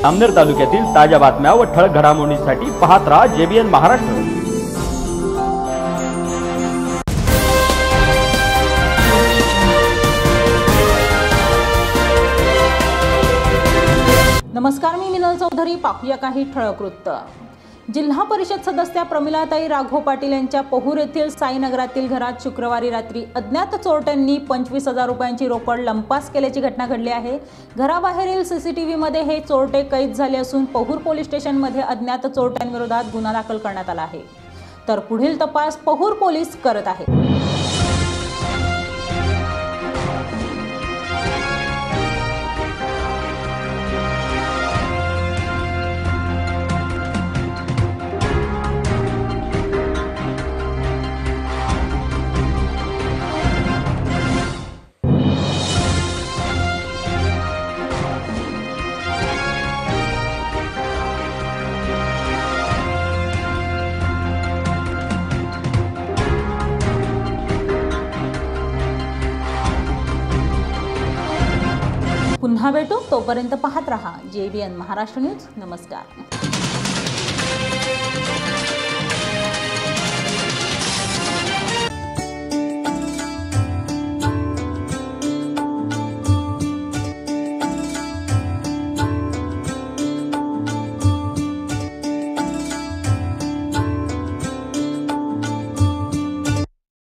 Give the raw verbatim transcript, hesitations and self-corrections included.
अमनेर तालुक्यातील ताज्या बातम्या व ठळक घडामोडींसाठी पाहत राहा जेबीएन महाराष्ट्र। नमस्कार, मी मिनल चौधरी। पाहूया काही ठळक वृत्त। जिल्हा परिषद सदस्या प्रमिलाताई राघव पाटील यांच्या पहूर येथील साईनगरातील घरात शुक्रवारी रात्री अज्ञात चोरट्यांनी पंचवीस हजार रुपयांची रोकड लंपास केल्याची घटना घडली आहे। घराबाहेरील सीसीटीव्ही मध्ये हे चोरटे कैद झाले असून पहूर पोलीस स्टेशन मध्ये अज्ञात चोरट्यांविरोधात गुन्हा दाखल करण्यात आला आहे। तर पुढील तपास पहूर पोलीस करत आहेत। पुन्हा भेटू, तोपर्यंत पाहत रहा जेबीएन महाराष्ट्र न्यूज। नमस्कार।